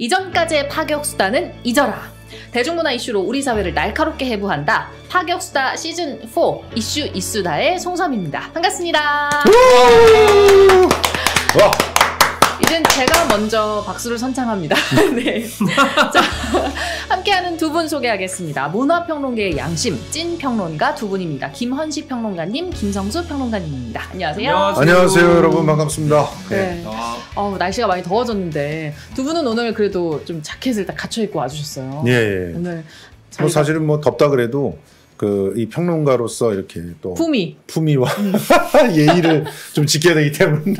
이전까지의 파격수다는 잊어라. 대중문화 이슈로 우리 사회를 날카롭게 해부한다. 파격수다 시즌4 이슈 이수다의 송섬입니다. 반갑습니다. 이젠 제가 먼저 박수를 선창합니다. 네. 자, 함께하는 두 분 소개하겠습니다. 문화평론계의 양심, 찐 평론가 두 분입니다. 김헌식 평론가님, 김성수 평론가님입니다. 안녕하세요. 안녕하세요, 여러분. 반갑습니다. 네. 날씨가 많이 더워졌는데 두 분은 오늘 그래도 좀 자켓을 딱 갖춰 입고 와주셨어요. 예. 오늘 뭐 사실은 뭐 덥다 그래도 이 평론가로서 이렇게 또 품위와 예의를 좀 지켜야 되기 때문에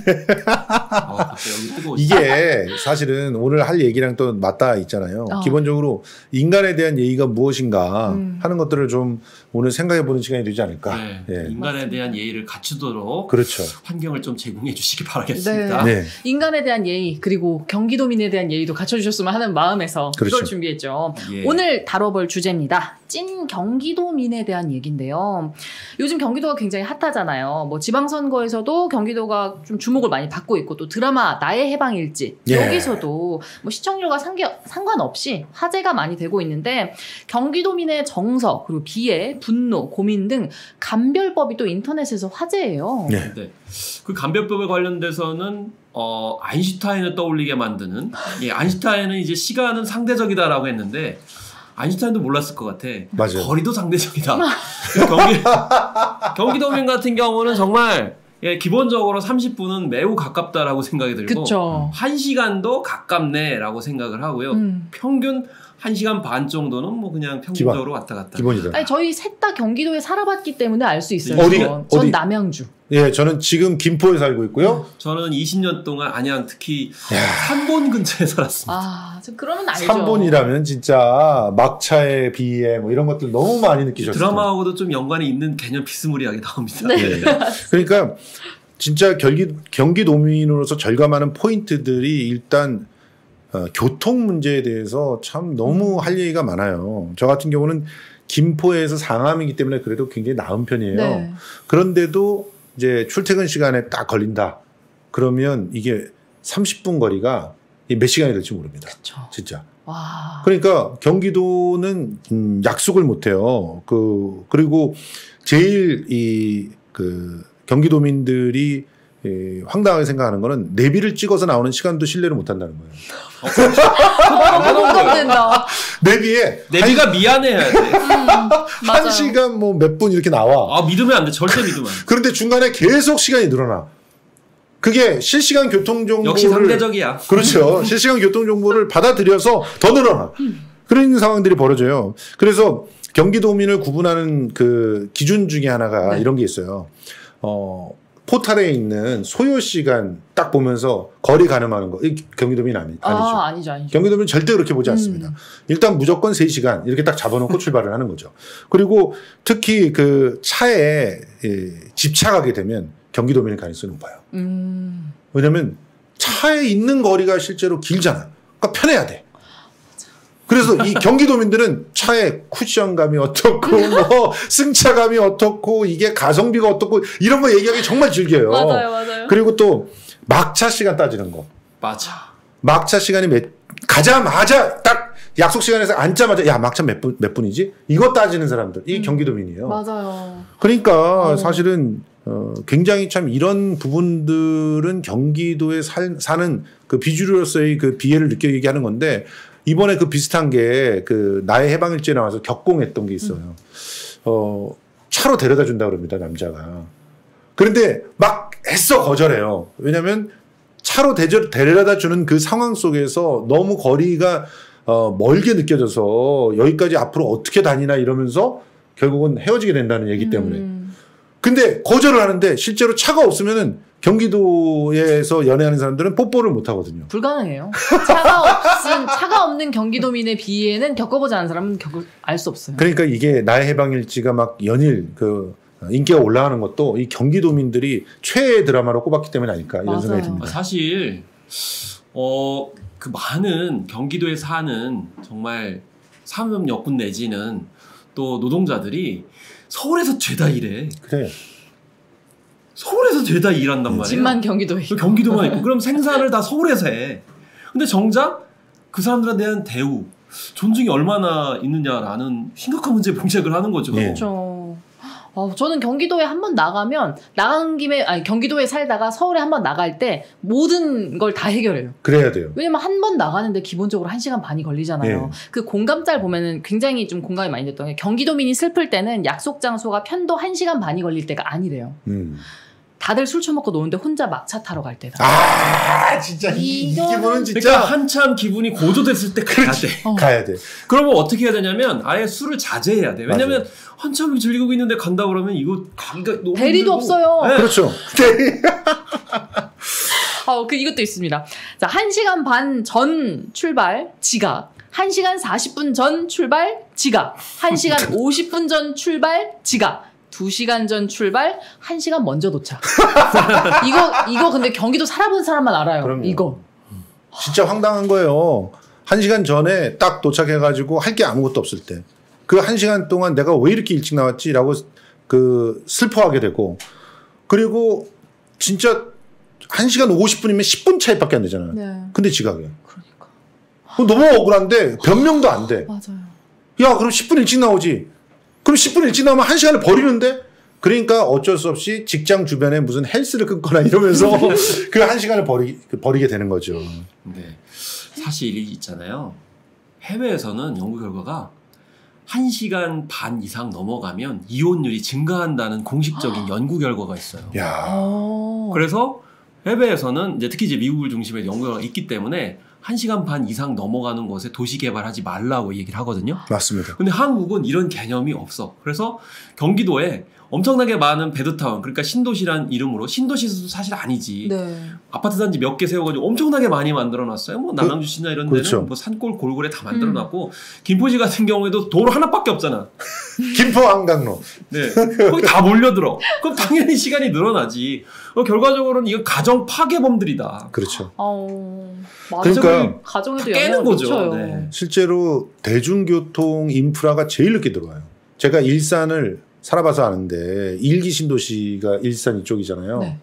이게 사실은 오늘 할 얘기랑 또 맞닿아 있잖아요. 기본적으로 인간에 대한 예의가 무엇인가 하는 것들을 좀 오늘 생각해 보는 시간이 되지 않을까. 네. 예. 인간에 대한 예의를 갖추도록 그렇죠. 환경을 좀 제공해 주시기 바라겠습니다. 네. 인간에 대한 예의 그리고 경기도민에 대한 예의도 갖춰주셨으면 하는 마음에서 그렇죠. 이걸 준비했죠. 오늘 다뤄볼 주제입니다. 찐 경기도민에 대한 얘기인데요. 요즘 경기도가 굉장히 핫하잖아요. 뭐 지방선거에서도 경기도가 좀 주목을 많이 받고 있고 또 드라마 나의 해방일지 여기서도 뭐 시청률과 상관없이 화제가 많이 되고 있는데 경기도민의 정서 그리고 비애, 분노, 고민 등 감별법이 또 인터넷에서 화제예요. 네. 그 감별법에 관련돼서는 아인슈타인을 떠올리게 만드는 아인슈타인은 이제 시간은 상대적이다라고 했는데 아인슈타인도 몰랐을 것 같아. 맞아요. 거리도 상대적이다. 경기도민 같은 경우는 정말 기본적으로 30분은 매우 가깝다라고 생각이 들고 그쵸. 1시간도 가깝네라고 생각을 하고요. 평균 1시간 반 정도는 뭐 그냥 평균적으로 왔다 갔다. 기본이다. 아니, 저희 셋 다 경기도에 살아봤기 때문에 알 수 있어요. 어디? 남양주. 예, 저는 지금 김포에 살고 있고요. 저는 20년 동안 안양 특히 삼본 근처에 살았습니다. 그러면 알죠. 삼본이라면 진짜 막차에 비해 뭐 이런 것들 너무 많이 느끼셨어요. 드라마하고도 좀 연관이 있는 개념 비스무리하게 나옵니다. 네. 그러니까 진짜 경기도민으로서 절감하는 포인트들이 일단 교통 문제에 대해서 참 너무 할 얘기가 많아요. 저 같은 경우는 김포에서 상암이기 때문에 그래도 굉장히 나은 편이에요. 네. 그런데도 이제 출퇴근 시간에 딱 걸린다. 그러면 이게 30분 거리가 몇 시간이 될지 모릅니다. 그쵸. 진짜. 와. 그러니까 경기도는 약속을 못 해요. 그리고 제일 경기도민들이 황당하게 생각하는 거는 내비를 찍어서 나오는 시간도 신뢰를 못 한다는 거예요. 공감된다. 내비가 미안해야 돼. 1시간 뭐 몇 분 이렇게 나와. 믿으면 안 돼. 절대 믿으면 안 돼. 그런데 중간에 계속 시간이 늘어나. 그게 실시간 교통 정보를 역시 상대적이야. 그렇죠. 실시간 교통 정보를 받아들여서 더 늘어나. 그런 상황들이 벌어져요. 그래서 경기도민을 구분하는 그 기준 중에 하나가 이런 게 있어요. 포탈에 있는 소요 시간 딱 보면서 거리 가늠하는 거. 경기도민 아니죠. 아니죠. 경기도민 절대 그렇게 보지 않습니다. 일단 무조건 3시간 이렇게 딱 잡아놓고 출발을 하는 거죠. 그리고 특히 그 차에 집착하게 되면 경기도민일 가능성이 높아요. 왜냐면 차에 있는 거리가 실제로 길잖아. 그러니까 편해야 돼. 그래서 이 경기도민들은 차의 쿠션감이 어떻고 뭐 승차감이 어떻고 이게 가성비가 어떻고 이런 거 얘기하기 정말 즐겨요. 맞아요. 그리고 또 막차 시간 따지는 거. 맞아. 막차 시간이 가자마자 딱 약속 시간에서 앉자마자 야 막차 몇 분이지? 이거 따지는 사람들 이 경기도민이에요. 맞아요. 그러니까 사실은 굉장히 참 이런 부분들은 경기도에 사는 그 비주류로서의 그 비애를 느끼게 하는 건데 이번에 그 비슷한 게 그 나의 해방일지에 나와서 격공했던 게 있어요. 차로 데려다 준다 그럽니다, 남자가. 그런데 막 애써 거절해요. 왜냐면 차로 데려다 주는 그 상황 속에서 너무 거리가 멀게 느껴져서 여기까지 앞으로 어떻게 다니나 이러면서 결국은 헤어지게 된다는 얘기 때문에. 근데 거절을 하는데 실제로 차가 없으면은 경기도에서 연애하는 사람들은 뽀뽀를 못 하거든요. 불가능해요. 차가 없는 경기도민의 비애는 겪어보지 않은 사람은 알 수 없어요. 그러니까 이게 나의 해방일지가 막 연일 인기가 올라가는 것도 이 경기도민들이 최애 드라마로 꼽았기 때문이 아닐까 이런 생각이 듭니다. 사실 그 많은 경기도에 사는 정말 산업 여군 내지는 또 노동자들이 서울에서 죄다 일해. 그래. 서울에서 죄다 일한단 말이에요. 집만 경기도에 있고. 경기도만 있고. 그럼 생산을 다 서울에서 해. 근데 정작 그 사람들에 대한 대우, 존중이 얼마나 있느냐라는 심각한 문제에 봉착을 하는 거죠. 예. 그렇죠. 저는 경기도에 한번 나가면 나간 김에 경기도에 살다가 서울에 한번 나갈 때 모든 걸 다 해결해요. 그래야 돼요. 왜냐면 한 번 나가는데 기본적으로 1시간 반이 걸리잖아요. 예. 그 공감짤 보면은 굉장히 좀 공감이 많이 됐던 게 경기도민이 슬플 때는 약속 장소가 편도 1시간 반이 걸릴 때가 아니래요. 다들 술 처먹고 노는데 혼자 막차 타러 갈 때다. 진짜 이 기분은 진짜 그러니까 한참 기분이 고조됐을 때 가야 돼. 가야 돼. 그러면 어떻게 해야 되냐면 아예 술을 자제해야 돼. 왜냐면 한참 즐기고 있는데 간다 그러면 이거 가기가 너무 대리도 힘들고. 없어요. 네. 그렇죠. 이것도 있습니다. 자, 1시간 반 전 출발 지각. 1시간 40분 전 출발 지각. 1시간 50분 전 출발 지각. 2시간 전 출발, 1시간 먼저 도착. 이거 근데 경기도 살아본 사람만 알아요. 그럼요. 이거. 진짜 황당한 거예요. 1시간 전에 딱 도착해가지고 할 게 아무것도 없을 때. 그 1시간 동안 내가 왜 이렇게 일찍 나왔지라고 슬퍼하게 되고. 그리고 진짜 1시간 50분이면 10분 차이밖에 안 되잖아요. 네. 근데 지각이야. 그러니까. 너무 억울한데 변명도 안 돼. 맞아요. 야, 그럼 10분 일찍 나오지. 그럼 10분 일찍 나오면 1시간을 버리는데? 그러니까 어쩔 수 없이 직장 주변에 무슨 헬스를 끊거나 이러면서 그 1시간을 버리게 되는 거죠. 네. 사실 있잖아요. 해외에서는 연구 결과가 1시간 반 이상 넘어가면 이혼율이 증가한다는 공식적인 연구 결과가 있어요. 야. 그래서 해외에서는 이제 특히 이제 미국을 중심으로 연구 결과가 있기 때문에 1시간 반 이상 넘어가는 곳에 도시 개발하지 말라고 얘기를 하거든요. 맞습니다. 근데 한국은 이런 개념이 없어. 그래서 경기도에 엄청나게 많은 베드타운, 그러니까 신도시란 이름으로, 신도시도 사실 아니지. 네. 아파트 단지 몇 개 세워가지고 엄청나게 많이 만들어놨어요. 뭐 남양주시나 이런 데는 그렇죠. 뭐 산골 골골에 다 만들어놨고, 김포시 같은 경우에도 도로 하나밖에 없잖아. 김포 한강로. 네, 거기 다 몰려들어. 그럼 당연히 시간이 늘어나지. 결과적으로는 이건 가정 파괴범들이다. 그렇죠. 그러니까 가정에도 깨는 영향을 거죠. 미쳐요. 네. 실제로 대중교통 인프라가 제일 늦게 들어와요. 제가 일산을 살아봐서 아는데 일기 신도시가 일산 이쪽이잖아요. 네.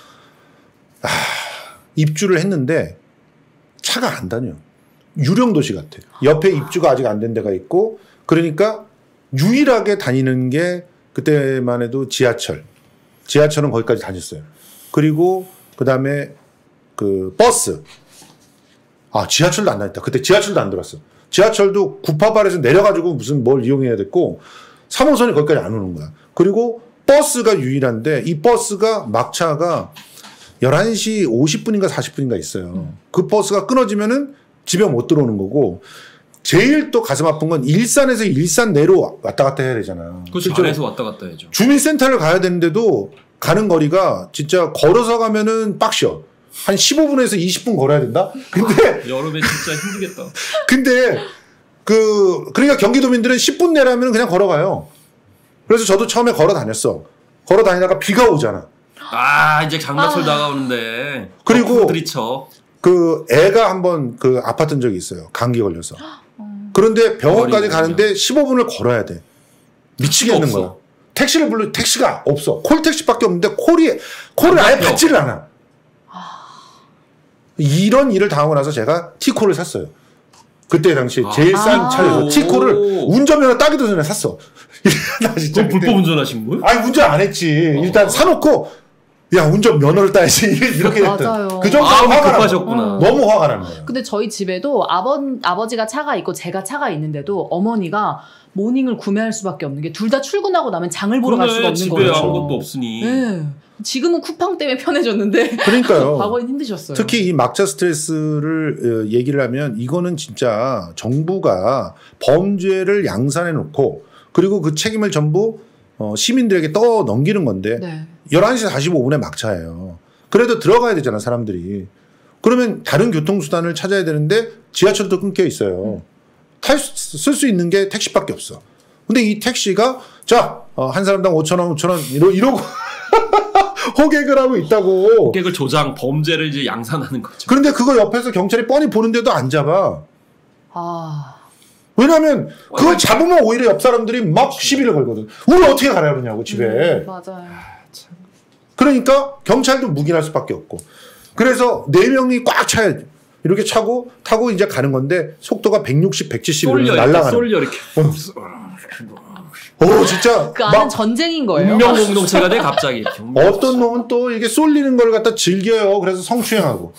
입주를 했는데 차가 안 다녀요. 유령 도시 같아. 옆에 입주가 아직 안 된 데가 있고 그러니까 유일하게 다니는 게 그때만 해도 지하철. 지하철은 거기까지 다녔어요. 그리고 그다음에 그 버스. 지하철도 안 다녔다. 그때 지하철도 안 들어왔어. 지하철도 구파발에서 내려가지고 무슨 뭘 이용해야 됐고 3호선이 거기까지 안 오는 거야. 그리고 버스가 유일한데 이 버스가 막차가 11시 50분인가 40분인가 있어요. 그 버스가 끊어지면은 집에 못 들어오는 거고 제일 또 가슴 아픈 건 일산에서 일산 내로 왔다 갔다 해야 되잖아. 그렇죠. 안에서 왔다 갔다 해야죠. 주민센터를 가야 되는데도 가는 거리가 진짜 걸어서 가면은 빡셔. 한 15분에서 20분 걸어야 된다? 근데. 여름에 진짜 힘들겠다. 근데, 그러니까 경기도민들은 10분 내라면 그냥 걸어가요. 그래서 저도 처음에 걸어 다녔어. 걸어 다니다가 비가 오잖아. 이제 장마철 다가오는데. 그리고. 들이쳐. 애가 한번 아팠던 적이 있어요. 감기 걸려서. 그런데 병원까지 가는데 15분을 걸어야 돼. 미치겠는 거야. 택시를 불러, 택시가 없어. 콜택시밖에 없는데 콜을 아예 받지를 않아. 이런 일을 당하고 나서 제가 T콜을 샀어요. 그때 당시 제일 싼 차에서 T콜을 운전면허 따기도 전에 샀어. 나 진짜 불법 운전하신 거예요? 아니 운전 안 했지. 일단 사놓고 야 운전 면허를 따야지 이렇게 됐던. 그 정도로 화가 급하셨구나. 너무 화가 나는 거예요. 근데 저희 집에도 아버지가 차가 있고 제가 차가 있는데도 어머니가 모닝을 구매할 수밖에 없는 게 둘 다 출근하고 나면 장을 보러 갈 수가 없는 거예요. 집에 아무것도 없으니. 네. 지금은 쿠팡 때문에 편해졌는데 그러니까요. 과거엔 힘드셨어요. 특히 이 막차 스트레스를 얘기를 하면 이거는 진짜 정부가 범죄를 양산해 놓고 그리고 그 책임을 전부 시민들에게 떠 넘기는 건데 네. 11시 45분에 막차예요. 그래도 들어가야 되잖아 사람들이. 그러면 다른 교통수단을 찾아야 되는데 지하철도 끊겨 있어요. 쓸 수 있는 게 택시밖에 없어. 근데 이 택시가 한 사람당 5,000원 5,000원 이러고 호객을 하고 있다고. 호객을 조장, 범죄를 이제 양산하는 거죠. 그런데 그거 옆에서 경찰이 뻔히 보는데도 안 잡아. 왜냐하면 그걸 잡으면 오히려 옆 사람들이 막 시비를 걸거든. 우리 어떻게 가라 그러냐고 집에. 맞아요. 그러니까 경찰도 묵인할 수밖에 없고. 그래서 4명이 꽉 차야 이렇게 타고 이제 가는 건데 속도가 160, 170 이러면 날아가는. 쏠려 이렇게. 진짜 그 안은 전쟁인 거예요. 운명 공동체가 돼 갑자기. 어떤 놈은 또 이게 쏠리는 걸 갖다 즐겨요. 그래서 성추행하고.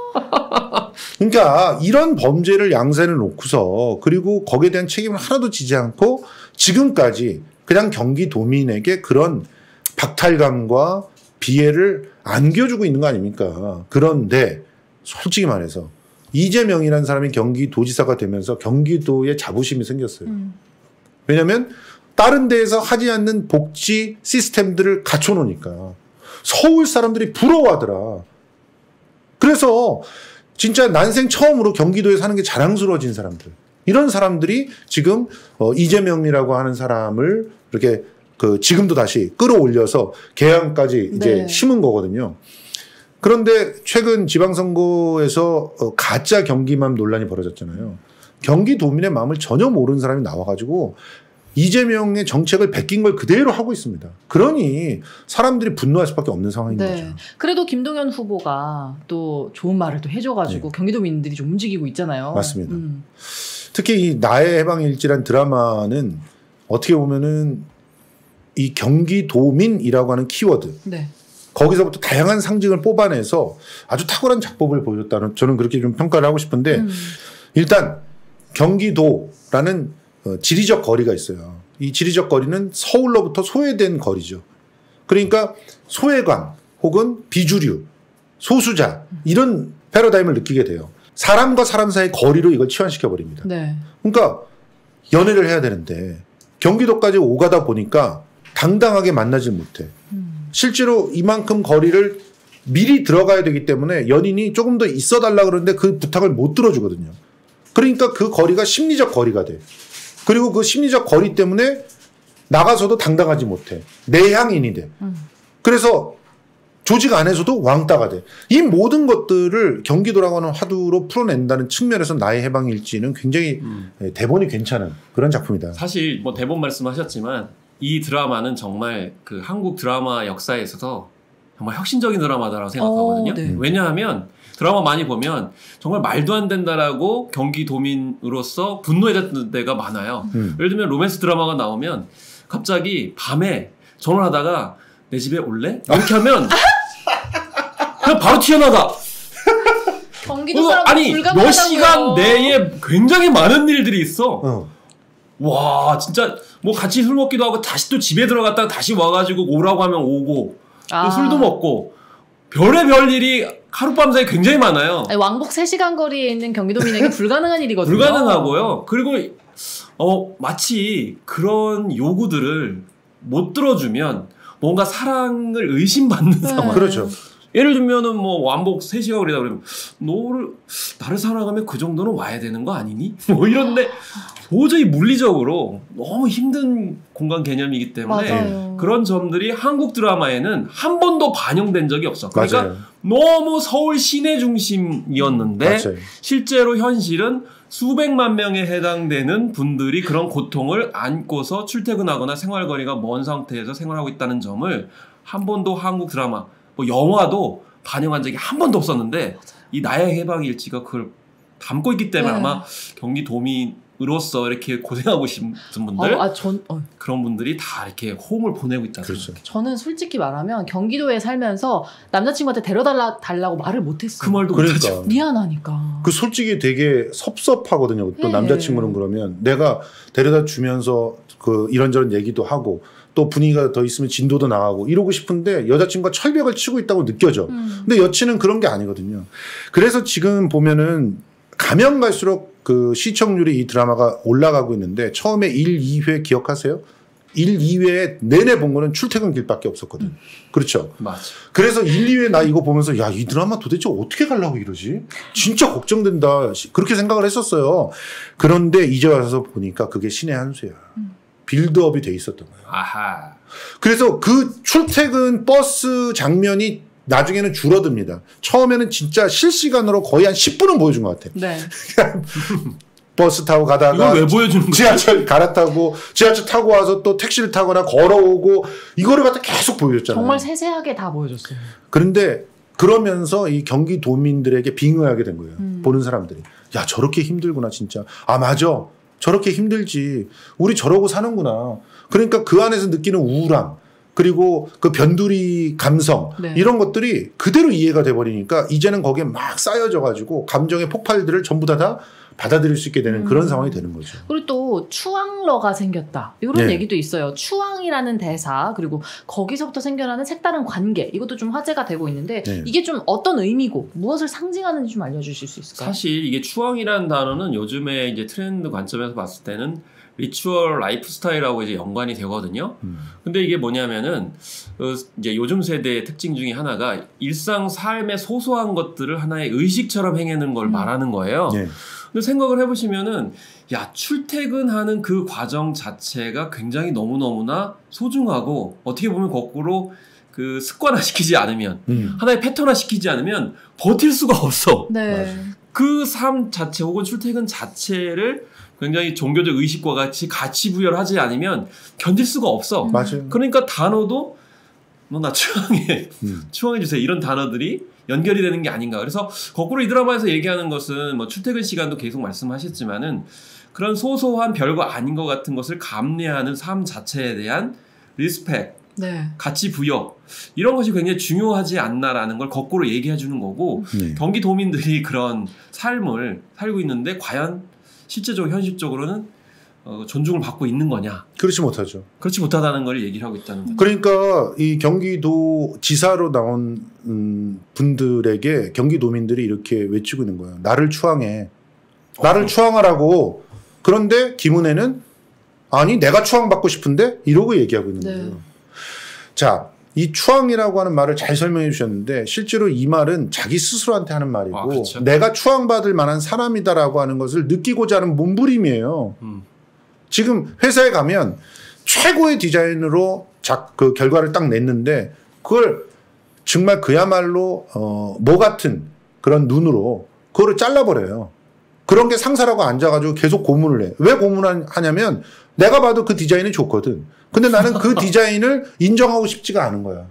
그러니까 이런 범죄를 양산해 놓고서 그리고 거기에 대한 책임을 하나도 지지 않고 지금까지 그냥 경기도민에게 그런 박탈감과 비애를 안겨주고 있는 거 아닙니까? 그런데 솔직히 말해서 이재명이라는 사람이 경기도지사가 되면서 경기도에 자부심이 생겼어요. 왜냐하면 다른 데에서 하지 않는 복지 시스템들을 갖춰놓으니까 서울 사람들이 부러워하더라. 그래서 진짜 난생 처음으로 경기도에 사는 게 자랑스러워진 사람들. 이런 사람들이 지금 이재명이라고 하는 사람을 이렇게 지금도 다시 끌어올려서 개항까지 이제 심은 거거든요. 그런데 최근 지방선거에서 가짜 경기맘 논란이 벌어졌잖아요. 경기도민의 마음을 전혀 모르는 사람이 나와가지고 이재명의 정책을 베낀 걸 그대로 하고 있습니다. 그러니 사람들이 분노할 수밖에 없는 상황인 거죠. 그래도 김동연 후보가 또 좋은 말을 또 해줘가지고 경기도민들이 좀 움직이고 있잖아요. 맞습니다. 특히 이 나의 해방일지란 드라마는 어떻게 보면은 이 경기도민이라고 하는 키워드 거기서부터 다양한 상징을 뽑아내서 아주 탁월한 작법을 보여줬다는 저는 그렇게 좀 평가를 하고 싶은데 일단 경기도라는 지리적 거리가 있어요. 이 지리적 거리는 서울로부터 소외된 거리죠. 그러니까 소외감 혹은 비주류, 소수자 이런 패러다임을 느끼게 돼요. 사람과 사람 사이의 거리로 이걸 치환시켜 버립니다. 그러니까 연애를 해야 되는데 경기도까지 오가다 보니까 당당하게 만나지 못해. 실제로 이만큼 거리를 미리 들어가야 되기 때문에 연인이 조금 더 있어 달라 그러는데 그 부탁을 못 들어주거든요. 그러니까 그 거리가 심리적 거리가 돼. 그리고 그 심리적 거리 때문에 나가서도 당당하지 못해. 내향인이 돼. 그래서 조직 안에서도 왕따가 돼. 이 모든 것들을 경기도라고 하는 화두로 풀어낸다는 측면에서 나의 해방일지는 굉장히 대본이 괜찮은 그런 작품이다. 사실 뭐 대본 말씀하셨지만 이 드라마는 정말 그 한국 드라마 역사에 있어서 정말 혁신적인 드라마다라고 생각하거든요. 왜냐하면 드라마 많이 보면 정말 말도 안 된다라고 경기도민으로서 분노했던 데가 많아요. 예를 들면 로맨스 드라마가 나오면 갑자기 밤에 전화를 하다가 내 집에 올래? 이렇게 하면 그냥 바로 튀어나가. 경기도 사람 아니 몇 시간 내에 굉장히 많은 일들이 있어. 와 진짜 뭐 같이 술 먹기도 하고 다시 또 집에 들어갔다가 다시 와가지고 오라고 하면 오고 또 술도 먹고 별의별 일이 하룻밤 사이에 굉장히 많아요. 아니, 왕복 3시간 거리에 있는 경기도민에게 불가능한 일이거든요. 불가능하고요. 그리고 마치 그런 요구들을 못 들어주면 뭔가 사랑을 의심받는 상황. 그렇죠. 예를 들면은 뭐 왕복 3시간 거리다 그러면 나를 사랑하면 그 정도는 와야 되는 거 아니니? 뭐 이런데 도저히 물리적으로 너무 힘든 공간 개념이기 때문에 그런 점들이 한국 드라마에는 한 번도 반영된 적이 없어. 그러니까 너무 서울 시내 중심이었는데 실제로 현실은 수백만 명에 해당되는 분들이 그런 고통을 안고서 출퇴근하거나 생활거리가 먼 상태에서 생활하고 있다는 점을 한 번도 한국 드라마 뭐 영화도 반영한 적이 한 번도 없었는데 이 나의 해방일지가 그걸 담고 있기 때문에 아마 경기도민으로서 이렇게 고생하고 계신 분들 그런 분들이 다 이렇게 호응을 보내고 있다는 거죠. 저는 솔직히 말하면 경기도에 살면서 남자친구한테 데려달라고 말을 못했어요. 그 말도 못하죠. 미안하니까. 그 솔직히 되게 섭섭하거든요. 또 남자친구는 그러면 내가 데려다 주면서 그 이런저런 얘기도 하고 또 분위기가 더 있으면 진도도 나가고 이러고 싶은데 여자친구가 철벽을 치고 있다고 느껴져. 근데 여친은 그런 게 아니거든요. 그래서 지금 보면은 가면 갈수록 그 시청률이 이 드라마가 올라가고 있는데 처음에 1, 2회 기억하세요? 1, 2회 내내 본 거는 출퇴근 길밖에 없었거든. 그렇죠. 맞아. 그래서 1, 2회 나 이거 보면서 야, 이 드라마 도대체 어떻게 가려고 이러지? 진짜 걱정된다. 그렇게 생각을 했었어요. 그런데 이제 와서 보니까 그게 신의 한 수야. 빌드업이 돼 있었던 거예요. 아하. 그래서 그 출퇴근 버스 장면이 나중에는 줄어듭니다. 처음에는 진짜 실시간으로 거의 한 10분은 보여준 것 같아요. 버스 타고 가다가 이걸 왜 보여주는 거야? 지하철 갈아타고 지하철 타고 와서 또 택시를 타거나 걸어오고 이거를 갖다 계속 보여줬잖아요. 정말 세세하게 다 보여줬어요. 그런데 그러면서 이 경기도민들에게 빙의하게 된 거예요. 보는 사람들이. 야, 저렇게 힘들구나, 진짜. 아, 맞아. 저렇게 힘들지. 우리 저러고 사는구나. 그러니까 그 안에서 느끼는 우울함, 그리고 그 변두리 감성, 네. 이런 것들이 그대로 이해가 돼버리니까 이제는 거기에 막 쌓여져가지고 감정의 폭발들을 전부 다 받아들일 수 있게 되는 그런 상황이 되는 거죠. 그리고 또 추앙러가 생겼다. 이런 네. 얘기도 있어요. 추앙이라는 대사, 그리고 거기서부터 생겨나는 색다른 관계, 이것도 좀 화제가 되고 있는데 네. 이게 좀 어떤 의미고 무엇을 상징하는지 좀 알려주실 수 있을까요? 사실 이게 추앙이라는 단어는 요즘에 이제 트렌드 관점에서 봤을 때는 리추얼 라이프 스타일하고 이제 연관이 되거든요. 근데 이게 뭐냐면은 이제 요즘 세대의 특징 중에 하나가 일상 삶의 소소한 것들을 하나의 의식처럼 행하는 걸 말하는 거예요. 네. 근데 생각을 해보시면은 야, 출퇴근하는 그 과정 자체가 굉장히 너무너무나 소중하고 어떻게 보면 거꾸로 그 습관화시키지 않으면 하나의 패턴화시키지 않으면 버틸 수가 없어. 네. 그 삶 자체 혹은 출퇴근 자체를 굉장히 종교적 의식과 같이 가치 부여를 하지 않으면 견딜 수가 없어. 맞아요. 그러니까 단어도 뭐 나 추앙해, 추앙해 주세요 이런 단어들이 연결이 되는 게 아닌가. 그래서 거꾸로 이 드라마에서 얘기하는 것은 뭐 출퇴근 시간도 계속 말씀하셨지만은 그런 소소한 별거 아닌 것 같은 것을 감내하는 삶 자체에 대한 리스펙, 네. 가치 부여 이런 것이 굉장히 중요하지 않나라는 걸 거꾸로 얘기해 주는 거고 경기도민들이 그런 삶을 살고 있는데 과연 실제적으로 현실적으로는 존중을 받고 있는 거냐? 그렇지 못하죠. 그렇지 못하다는 걸 얘기를 하고 있다는 거죠. 그러니까 이 경기도 지사로 나온 분들에게 경기도민들이 이렇게 외치고 있는 거예요. 나를 추앙해. 나를 추앙하라고. 그런데 김은혜는 아니 내가 추앙받고 싶은데 이러고 얘기하고 있는 네. 거예요. 자, 이 추앙이라고 하는 말을 잘 설명해 주셨는데 실제로 이 말은 자기 스스로한테 하는 말이고 그렇죠. 내가 추앙받을 만한 사람이다라고 하는 것을 느끼고자 하는 몸부림이에요. 지금 회사에 가면 최고의 디자인으로 그 결과를 딱 냈는데 그걸 정말 그야말로 뭐 같은 그런 눈으로 그거를 잘라버려요. 그런 게 상사라고 앉아가지고 계속 고문을 해. 왜 고문하냐면 내가 봐도 그 디자인이 좋거든. 근데 나는 그 디자인을 인정하고 싶지가 않은 거야.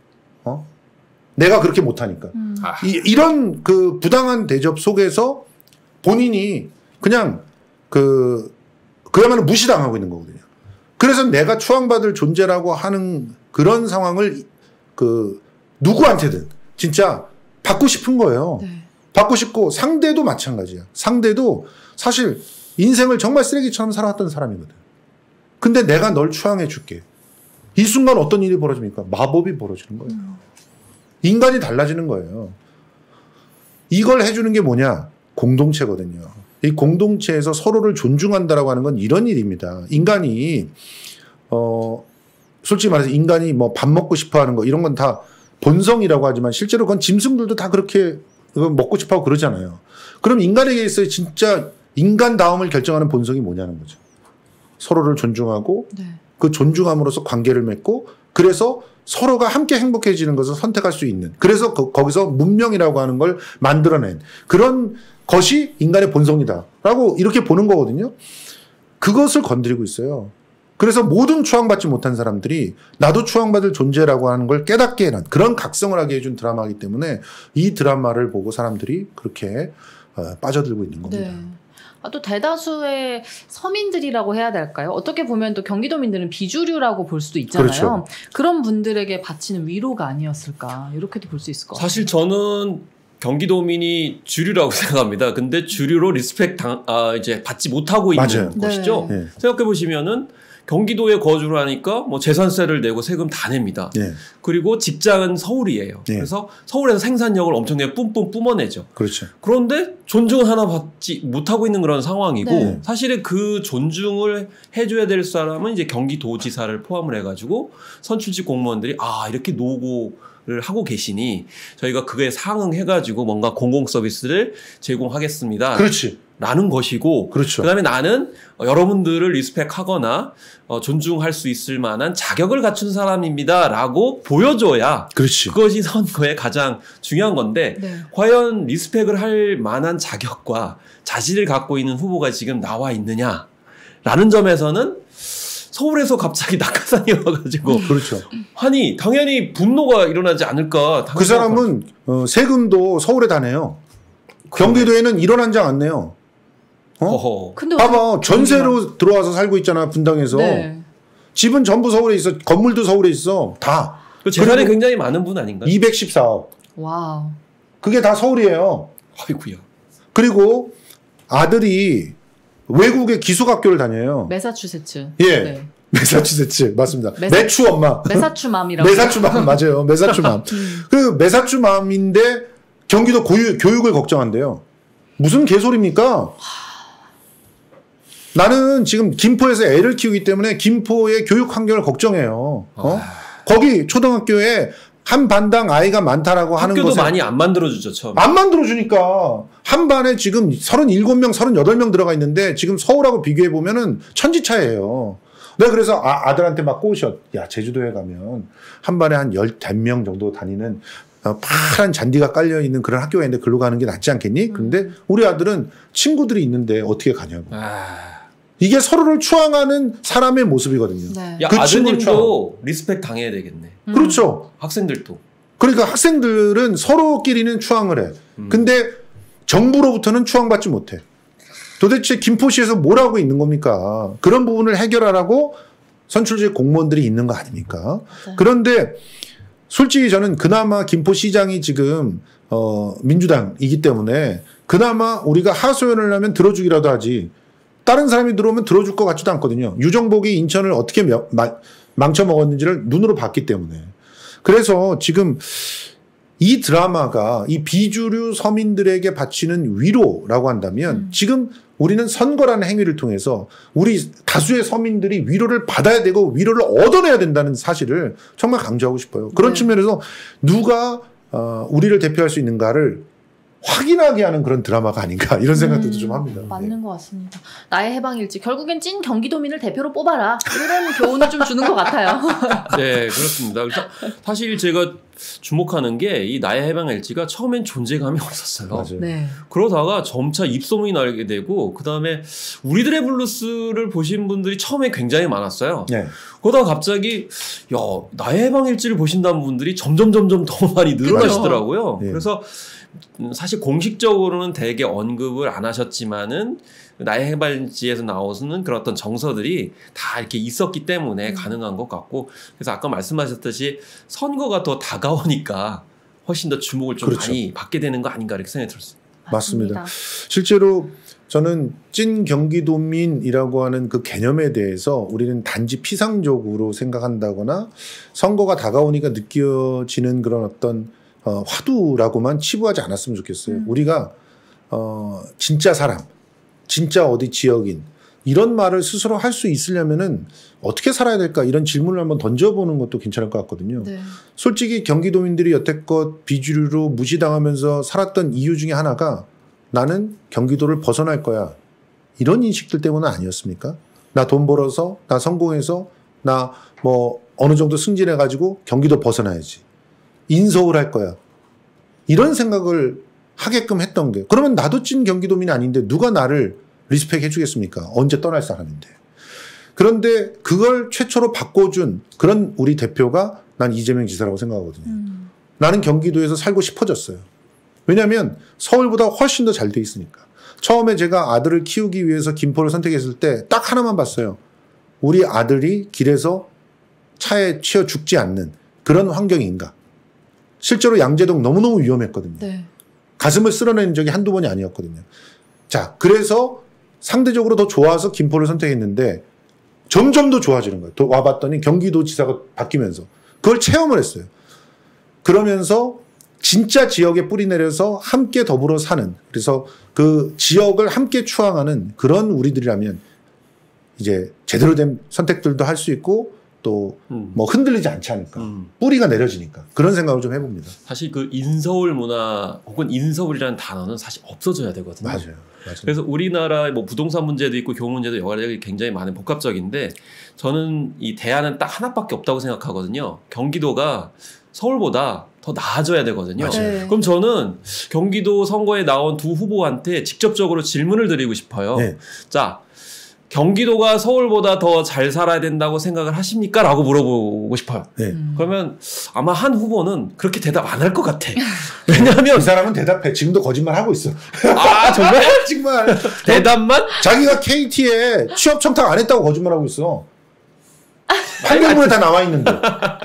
내가 그렇게 못하니까. 이런 그 부당한 대접 속에서 본인이 그냥 그야말로 무시당하고 있는 거거든요. 그래서 내가 추앙받을 존재라고 하는 그런 상황을 누구한테든 진짜 받고 싶은 거예요. 네. 받고 싶고 상대도 마찬가지야. 상대도 사실 인생을 정말 쓰레기처럼 살아왔던 사람이거든. 근데 내가 널 추앙해 줄게. 이 순간 어떤 일이 벌어집니까? 마법이 벌어지는 거예요. 인간이 달라지는 거예요. 이걸 해주는 게 뭐냐? 공동체거든요. 이 공동체에서 서로를 존중한다라고 하는 건 이런 일입니다. 인간이 솔직히 말해서 인간이 뭐 밥 먹고 싶어 하는 거 이런 건 다 본성이라고 하지만 실제로 그건 짐승들도 다 그렇게 먹고 싶어 하고 그러잖아요. 그럼 인간에게 있어야 진짜 인간다움을 결정하는 본성이 뭐냐는 거죠. 서로를 존중하고 네. 그 존중함으로써 관계를 맺고 그래서 서로가 함께 행복해지는 것을 선택할 수 있는 그래서 거기서 문명이라고 하는 걸 만들어낸 그런 것이 인간의 본성이다라고 이렇게 보는 거거든요. 그것을 건드리고 있어요. 그래서 모든 추앙받지 못한 사람들이 나도 추앙받을 존재라고 하는 걸 깨닫게 해는 그런 각성을 하게 해준 드라마이기 때문에 이 드라마를 보고 사람들이 그렇게 빠져들고 있는 겁니다. 네. 또 대다수의 서민들이라고 해야 될까요? 어떻게 보면 또 경기도민들은 비주류라고 볼 수도 있잖아요. 그렇죠. 그런 분들에게 바치는 위로가 아니었을까 이렇게도 볼 수 있을 것 같아요. 사실 저는 경기도민이 주류라고 생각합니다. 근데 주류로 리스펙 이제 받지 못하고 있는 맞아요. 것이죠. 네. 생각해 보시면은 경기도에 거주를 하니까 뭐 재산세를 내고 세금 다 냅니다. 네. 그리고 직장은 서울이에요. 네. 그래서 서울에서 생산력을 엄청나게 뿜뿜 뿜어내죠. 그렇죠. 그런데 존중을 하나 받지 못하고 있는 그런 상황이고 네. 사실은 그 존중을 해줘야 될 사람은 이제 경기도지사를 포함을 해가지고 선출직 공무원들이 이렇게 노고를 하고 계시니 저희가 그거에 상응해가지고 뭔가 공공 서비스를 제공하겠습니다. 그렇지. 라는 것이고 그렇죠. 그다음에 나는 여러분들을 리스펙하거나 존중할 수 있을 만한 자격을 갖춘 사람입니다라고 보여줘야 그렇지. 그것이 선거의 가장 중요한 건데 네. 과연 리스펙을 할 만한 자격과 자질을 갖고 있는 후보가 지금 나와 있느냐라는 점에서는 서울에서 갑자기 낙하산이 와가지고 그렇죠. 아니 당연히 분노가 일어나지 않을까. 그 사람은 세금도 서울에 다 내요. 경기도에는 1원 한 장 안 내요. 근데 봐봐 전세로 들어와서 살고 있잖아 분당에서. 네. 집은 전부 서울에 있어. 건물도 서울에 있어. 다. 그 재산이 굉장히 많은 분 아닌가요? 214억. 와우. 그게 다 서울이에요. 아이고야. 그리고 아들이 외국의 기숙학교를 다녀요. 매사추세츠. 예. 네. 매사추세츠 맞습니다. 매추 엄마. 매사추맘이라고. 매사추맘 맞아요. 매사추맘. 그 매사추맘인데 경기도 교육을 걱정한대요. 무슨 개소리입니까? 나는 지금 김포에서 애를 키우기 때문에 김포의 교육 환경을 걱정해요. 거기 초등학교에 한 반당 아이가 많다라고 하는 것에 학교도 많이 안 만들어주죠 처음. 안 만들어주니까 한 반에 지금 37명, 38명 들어가 있는데 지금 서울하고 비교해 보면은 천지차예요. 내가 그래서 아들한테 막 꼬셔. 야 제주도에 가면 한 반에 한 10명 정도 다니는 파란 잔디가 깔려 있는 그런 학교가 있는데 글로 가는 게 낫지 않겠니? 근데 우리 아들은 친구들이 있는데 어떻게 가냐고. 이게 서로를 추앙하는 사람의 모습이거든요. 네. 야, 그 아드님도 리스펙 당해야 되겠네. 그렇죠. 학생들도. 그러니까 학생들은 서로끼리는 추앙을 해. 근데 정부로부터는 추앙받지 못해. 도대체 김포시에서 뭘 하고 있는 겁니까? 그런 부분을 해결하라고 선출직 공무원들이 있는 거 아닙니까? 네. 그런데 솔직히 저는 그나마 김포시장이 지금 민주당이기 때문에 그나마 우리가 하소연을 하면 들어주기라도 하지 다른 사람이 들어오면 들어줄 것 같지도 않거든요. 유정복이 인천을 어떻게 망쳐먹었는지를 눈으로 봤기 때문에. 그래서 지금 이 드라마가 이 비주류 서민들에게 바치는 위로라고 한다면 지금 우리는 선거라는 행위를 통해서 우리 다수의 서민들이 위로를 받아야 되고 위로를 얻어내야 된다는 사실을 정말 강조하고 싶어요. 그런 네. 측면에서 누가 우리를 대표할 수 있는가를 확인하게 하는 그런 드라마가 아닌가 이런 생각도 좀 합니다. 맞는 것 같습니다. 나의 해방일지 결국엔 찐 경기도민을 대표로 뽑아라 이런 교훈을 좀 주는 것 같아요. 네 그렇습니다. 그래서 사실 제가 주목하는 게 이 나의 해방일지가 처음엔 존재감이 없었어요. 맞아요. 네. 그러다가 점차 입소문이 나게 되고 그 다음에 우리들의 블루스를 보신 분들이 처음에 굉장히 많았어요. 네. 그러다가 갑자기 야 나의 해방일지를 보신다는 분들이 점점 더 많이 늘어나시더라고요. 네. 그래서 사실 공식적으로는 되게 언급을 안 하셨지만은 나의 해방일지에서 나오는 그런 어떤 정서들이 다 이렇게 있었기 때문에 가능한 것 같고 그래서 아까 말씀하셨듯이 선거가 더 다가오니까 훨씬 더 주목을 좀 그렇죠. 많이 받게 되는 거 아닌가 이렇게 생각이 들었어요. 맞습니다. 실제로 저는 찐 경기도민이라고 하는 그 개념에 대해서 우리는 단지 피상적으로 생각한다거나 선거가 다가오니까 느껴지는 그런 어떤 화두라고만 치부하지 않았으면 좋겠어요. 우리가 진짜 사람, 진짜 어디 지역인 이런 말을 스스로 할 수 있으려면은 어떻게 살아야 될까 이런 질문을 한번 던져보는 것도 괜찮을 것 같거든요. 네. 솔직히 경기도민들이 여태껏 비주류로 무시당하면서 살았던 이유 중에 하나가 나는 경기도를 벗어날 거야. 이런 인식들 때문은 아니었습니까? 나 돈 벌어서, 나 성공해서, 나 뭐 어느 정도 승진해가지고 경기도 벗어나야지. 인서울 할 거야. 이런 생각을 하게끔 했던 게 그러면 나도 찐 경기도민이 아닌데 누가 나를 리스펙 해주겠습니까? 언제 떠날 사람인데. 그런데 그걸 최초로 바꿔준 그런 우리 대표가 난 이재명 지사라고 생각하거든요. 나는 경기도에서 살고 싶어졌어요. 왜냐하면 서울보다 훨씬 더 잘 돼 있으니까. 처음에 제가 아들을 키우기 위해서 김포를 선택했을 때 딱 하나만 봤어요. 우리 아들이 길에서 차에 치여 죽지 않는 그런 환경인가. 실제로 양재동 너무너무 위험했거든요. 네. 가슴을 쓸어낸 적이 한두 번이 아니었거든요. 자, 그래서 상대적으로 더 좋아서 김포를 선택했는데 점점 더 좋아지는 거예요. 또 와봤더니 경기도지사가 바뀌면서 그걸 체험을 했어요. 그러면서 진짜 지역에 뿌리 내려서 함께 더불어 사는 그래서 그 지역을 함께 추앙하는 그런 우리들이라면 이제 제대로 된 선택들도 할 수 있고 또 뭐 흔들리지 않지 않을까. 뿌리가 내려지니까. 그런 생각을 좀 해봅니다. 사실 그 인서울 문화 혹은 인서울이라는 단어는 사실 없어져야 되거든요. 맞아요. 그래서 우리나라의 뭐 부동산 문제도 있고 교육 문제도 여러 가지 굉장히 많은 복합적인데 저는 이 대안은 딱 하나밖에 없다고 생각하거든요. 경기도가 서울보다 더 나아져야 되거든요. 네. 그럼 저는 경기도 선거에 나온 두 후보한테 직접적으로 질문을 드리고 싶어요. 네. 자, 경기도가 서울보다 더 잘 살아야 된다고 생각을 하십니까? 라고 물어보고 싶어요. 네. 그러면 아마 한 후보는 그렇게 대답 안 할 것 같아. 왜냐하면 이 사람은 대답해. 지금도 거짓말 하고 있어. 아 정말? 정말 대답만? 자기가 KT에 취업 청탁 안 했다고 거짓말하고 있어. 판결문에 다 나와 있는데.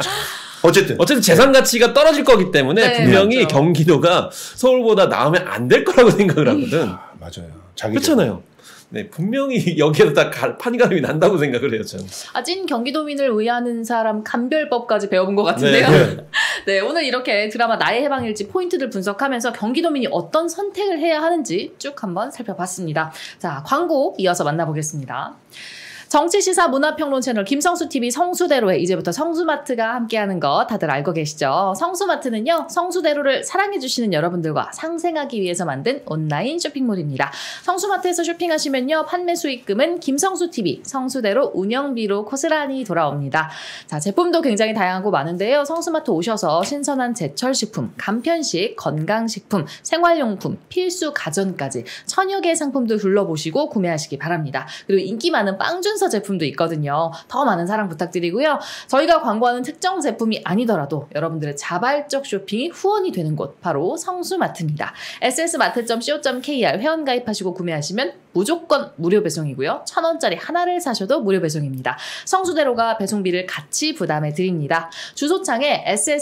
어쨌든 재산 가치가 떨어질 거기 때문에 네, 분명히 맞죠. 경기도가 서울보다 나으면 안 될 거라고 생각을 하거든. 맞아요. 그렇잖아요. 네, 분명히 여기에서 다 판가름이 난다고 생각을 해요, 저는. 찐 경기도민을 의하는 사람 감별법까지 배워본 것 같은데요. 네. 네, 오늘 이렇게 드라마 나의 해방일지 포인트들 분석하면서 경기도민이 어떤 선택을 해야 하는지 쭉 한번 살펴봤습니다. 자, 광고 이어서 만나보겠습니다. 정치시사 문화평론 채널 김성수TV 성수대로에 이제부터 성수마트가 함께하는 거 다들 알고 계시죠? 성수마트는요, 성수대로를 사랑해주시는 여러분들과 상생하기 위해서 만든 온라인 쇼핑몰입니다. 성수마트에서 쇼핑하시면요, 판매 수익금은 김성수TV 성수대로 운영비로 고스란히 돌아옵니다. 자, 제품도 굉장히 다양하고 많은데요. 성수마트 오셔서 신선한 제철식품, 간편식, 건강식품, 생활용품, 필수 가전까지 천여 개의 상품들 둘러보시고 구매하시기 바랍니다. 그리고 인기 많은 빵준서 제품도 있거든요. 더 많은 사랑 부탁드리고요. 저희가 광고하는 특정 제품이 아니더라도 여러분들의 자발적 쇼핑이 후원이 되는 곳, 바로 성수마트입니다. ss마트.co.kr 회원가입하시고 구매하시면 무조건 무료 배송이고요. 1,000원짜리 하나를 사셔도 무료 배송입니다. 성수대로가 배송비를 같이 부담해 드립니다. 주소창에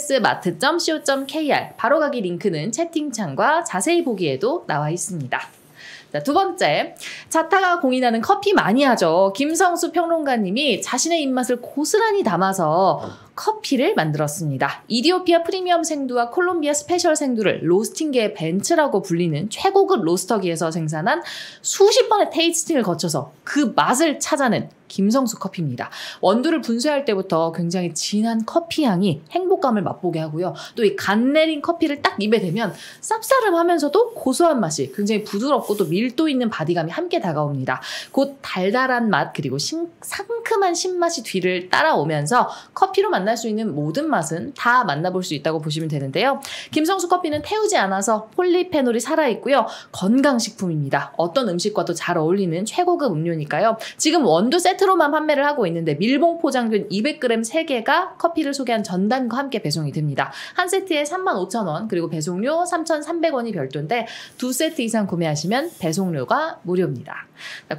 ss마트.co.kr 바로가기 링크는 채팅창과 자세히 보기에도 나와 있습니다. 자, 두 번째, 자타가 공인하는 커피 마니아죠. 김성수 평론가님이 자신의 입맛을 고스란히 담아서 커피를 만들었습니다. 이디오피아 프리미엄 생두와 콜롬비아 스페셜 생두를 로스팅계의 벤츠라고 불리는 최고급 로스터기에서 생산한 수십 번의 테이스팅을 거쳐서 그 맛을 찾아낸 김성수 커피입니다. 원두를 분쇄할 때부터 굉장히 진한 커피 향이 행복감을 맛보게 하고요. 또 이 간 내린 커피를 딱 입에 대면 쌉싸름하면서도 고소한 맛이 굉장히 부드럽고 또 밀도 있는 바디감이 함께 다가옵니다. 곧 달달한 맛 그리고 상큼한 신맛이 뒤를 따라오면서 커피로 만날 수 있는 모든 맛은 다 만나볼 수 있다고 보시면 되는데요. 김성수 커피는 태우지 않아서 폴리페놀이 살아있고요. 건강식품입니다. 어떤 음식과도 잘 어울리는 최고급 음료니까요. 지금 원두 세트로만 판매를 하고 있는데 밀봉 포장된 200g 3개가 커피를 소개한 전단과 함께 배송이 됩니다. 한 세트에 35,000원 그리고 배송료 3,300원이 별도인데 두 세트 이상 구매하시면 배송료가 무료입니다.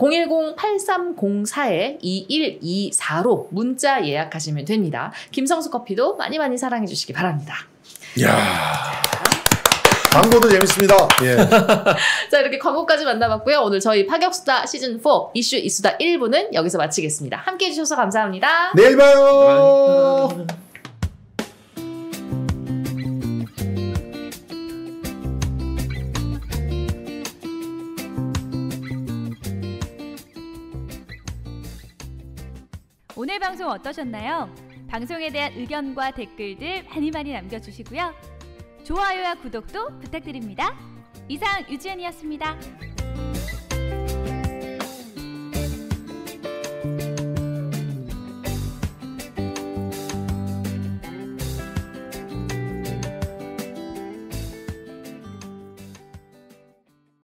010-8304-2124로 문자 예약하시면 됩니다. 김성수 커피도 많이 많이 사랑해 주시기 바랍니다. 이야. 광고도 재밌습니다. 예. 자, 이렇게 광고까지 만나봤고요. 오늘 저희 파격수다 시즌4 이슈 이수다 1부는 여기서 마치겠습니다. 함께해 주셔서 감사합니다. 내일 봐요. 오늘 방송 어떠셨나요? 방송에 대한 의견과 댓글들 많이 남겨주시고요. 좋아요와 구독도 부탁드립니다. 이상 유지연이었습니다.